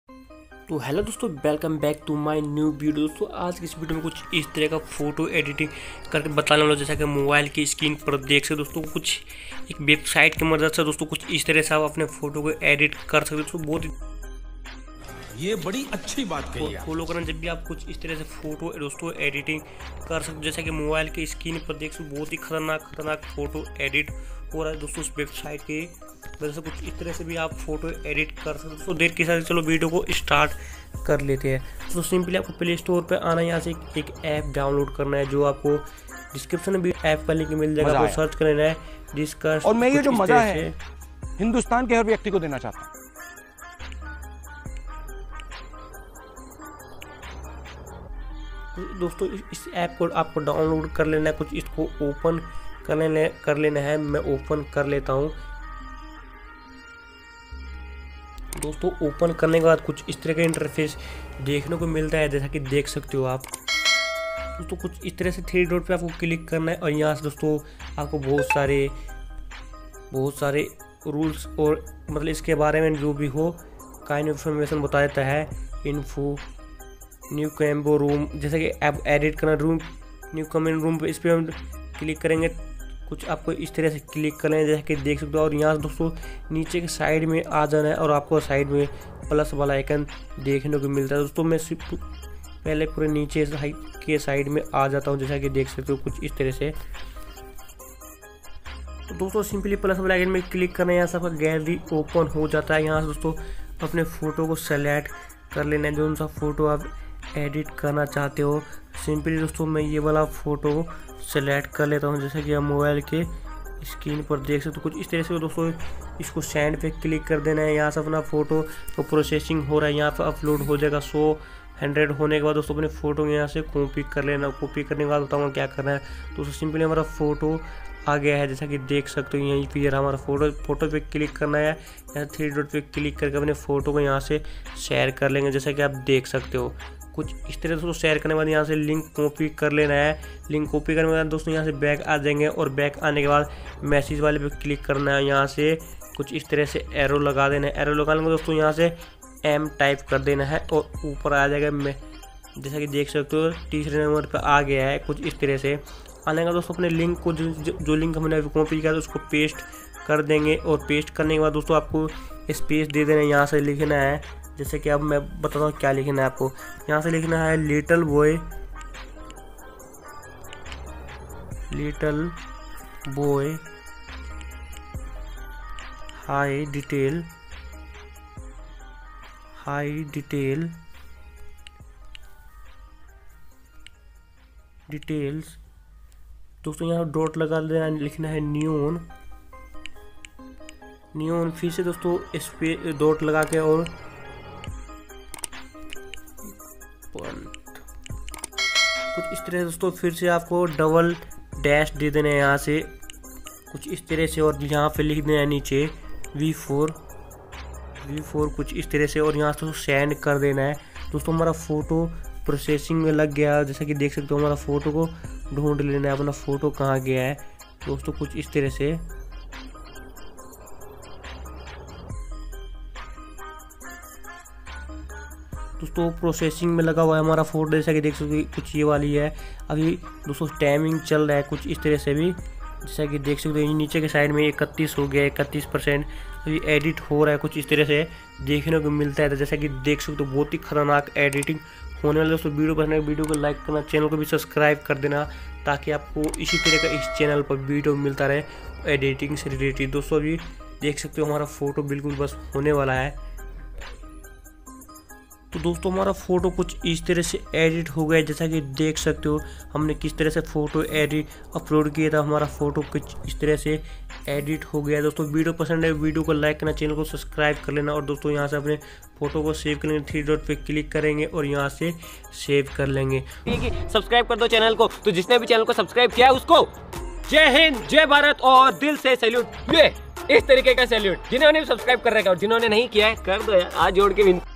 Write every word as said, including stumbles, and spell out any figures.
तो हेलो दोस्तों, welcome back to my new video. दोस्तों आज की इस वीडियो में कुछ इस तरह का फ़ोटो एडिटिंग करके बताने वाला, जैसा कि मोबाइल की स्क्रीन पर देख सकते दोस्तों। कुछ एक वेबसाइट की मदद से दोस्तों कुछ इस तरह से आप अपने फ़ोटो को एडिट कर सकते हो दोस्तों। बहुत ये बड़ी अच्छी बात कही है। फॉलो करना, जब भी आप कुछ इस तरह से फोटो दोस्तों एडिटिंग कर सकते हो, जैसा कि मोबाइल की स्क्रीन पर देख सकते, बहुत ही खतरनाक खतरनाक फोटो एडिट हो रहा है दोस्तों उस वेबसाइट की वजह से। कुछ इस तरह से भी आप फोटो एडिट कर सकते हो दोस्तों। देर के साथ चलो वीडियो को स्टार्ट कर लेते हैं। तो सिंपली आपको प्ले स्टोर पर आना है, यहाँ से एक, एक ऐप डाउनलोड करना है, जो आपको डिस्क्रिप्शन में भी ऐप का लिंक मिल जाएगा। आपको सर्च कर लेना है डिस्कस। और मैं ये जो मजा है हिंदुस्तान के हर व्यक्ति को देना चाहता हूँ। दोस्तों इस ऐप को आपको डाउनलोड कर लेना है, कुछ इसको ओपन कर लेना कर लेना है। मैं ओपन कर लेता हूं दोस्तों। ओपन करने के बाद कुछ इस तरह का इंटरफेस देखने को मिलता है, जैसा कि देख सकते हो आप दोस्तों। कुछ इस तरह से थ्री डॉट पे आपको क्लिक करना है और यहाँ से दोस्तों आपको बहुत सारे बहुत सारे रूल्स और मतलब इसके बारे में जो भी हो काइंड इन्फॉर्मेशन बता देता है। इन्फो न्यू कैम्बो रूम, जैसे कि ऐप एडिट करना रूम, न्यू कमेंट रूम पे इस पर हम क्लिक करेंगे। कुछ आपको इस तरह से क्लिक करना है, जैसे कि देख सकते हो। और यहाँ से दोस्तों नीचे के साइड में आ जाना है और आपको साइड में प्लस वाला आइकन देखने को मिलता है दोस्तों। मैं सिर्फ पहले पूरे नीचे के साइड में आ जाता हूँ, जैसा कि देख सकते हो कुछ इस तरह से। तो दोस्तों सिंपली प्लस वाला आइकन में क्लिक करना है, यहाँ से आपका गैलरी ओपन हो जाता है। यहाँ से दोस्तों अपने फ़ोटो को सेलेक्ट कर लेना है, जो सा फोटो आप एडिट करना चाहते हो। सिंपली दोस्तों मैं ये वाला फ़ोटो सेलेक्ट कर लेता हूँ, जैसे कि आप मोबाइल के स्क्रीन पर देख सकते हो कुछ इस तरह से। दोस्तों इसको सेंड पे क्लिक कर देना है। यहाँ से अपना फ़ोटो तो प्रोसेसिंग हो रहा है, यहाँ पर अपलोड हो जाएगा। सो हंड्रेड होने के बाद दोस्तों अपने फ़ोटो यहाँ से कॉपी कर लेना। कॉपी करने के बाद बताऊँगा क्या करना है दोस्तों। सिंपली हमारा फ़ोटो आ गया है, जैसा कि देख सकते हो। यहीं पे हमारा फोटो फोटो पे क्लिक करना है, यहाँ थ्री डॉट पे क्लिक करके अपने फ़ोटो को यहाँ से शेयर कर लेंगे, जैसा कि आप देख सकते हो कुछ इस तरह से। दोस्तों शेयर करने के बाद यहाँ से लिंक कॉपी कर लेना है। लिंक कॉपी करने के बाद दोस्तों यहाँ से बैक आ जाएंगे और बैक आने के बाद मैसेज वाले पे क्लिक करना है। यहाँ से कुछ इस तरह से एरो लगा देना है। एरो लगाने के बाद दोस्तों यहाँ से एम टाइप कर देना है और ऊपर आ जाएगा मैं, जैसा कि देख सकते हो तीसरे नंबर पर आ गया है। कुछ इस तरह से आने का दोस्तों अपने लिंक को जो, जो लिंक हमने कॉपी किया था उसको पेस्ट कर देंगे। और पेस्ट करने के बाद दोस्तों आपको स्पेस दे देना है। यहाँ से लिखना है, जैसे कि अब मैं बताता हूँ क्या लिखना है आपको। यहाँ से लिखना है little boy little boy high detail high detail details. दोस्तों यहाँ डॉट लगा देना, लिखना है न्यून न्यून। फिर से दोस्तों इस पे डॉट लगा के और कुछ इस तरह से दोस्तों फिर से आपको डबल डैश दे देना है यहाँ से कुछ इस तरह से। और यहाँ पे लिख देना है नीचे वी फोर वी फोर कुछ इस तरह से। और यहाँ से सेंड कर देना है दोस्तों। हमारा फ़ोटो प्रोसेसिंग में लग गया, जैसा कि देख सकते हो। हमारा फ़ोटो को ढूंढ लेना है, अपना फ़ोटो कहाँ गया है दोस्तों, कुछ इस तरह से। दोस्तों प्रोसेसिंग में लगा हुआ है हमारा फ़ोटो, जैसा कि देख सकते हो कुछ ये वाली है। अभी दोस्तों टाइमिंग चल रहा है कुछ इस तरह से भी, जैसा कि देख सकते हो। नीचे के साइड में इकतीस हो गया, इकतीस परसेंट अभी एडिट हो रहा है, कुछ इस तरह से देखने को मिलता है। जैसा कि देख सकते हो बहुत ही खतरनाक एडिटिंग होने वाले दोस्तों। वीडियो पसंद है वीडियो को लाइक करना, चैनल को भी सब्सक्राइब कर देना, ताकि आपको इसी तरह का इस चैनल पर वीडियो मिलता रहे एडिटिंग से रिलेटेड। दोस्तों अभी देख सकते हो हमारा फ़ोटो बिल्कुल बस होने वाला है। तो दोस्तों हमारा फ़ोटो कुछ इस तरह से एडिट हो गया, जैसा कि देख सकते हो हमने किस तरह से फ़ोटो एडिट अपलोड किया था। हमारा फ़ोटो कुछ इस तरह से एडिट हो गया दोस्तों। वीडियो पसंद है वीडियो को लाइक करना, चैनल को सब्सक्राइब कर लेना। और दोस्तों यहाँ से अपने फ़ोटो को सेव कर लेंगे, थ्री डॉट पे क्लिक करेंगे और यहाँ से सेव कर लेंगे। सब्सक्राइब कर दो चैनल को। तो जिसने भी चैनल को सब्सक्राइब किया उसको जय हिंद, जय भारत और दिल से सैल्यूट। ये इस तरीके का सैल्यूट जिन्होंने सब्सक्राइब कर रखा है और जिन्होंने नहीं किया है कर दो यार, आज जोड़ के।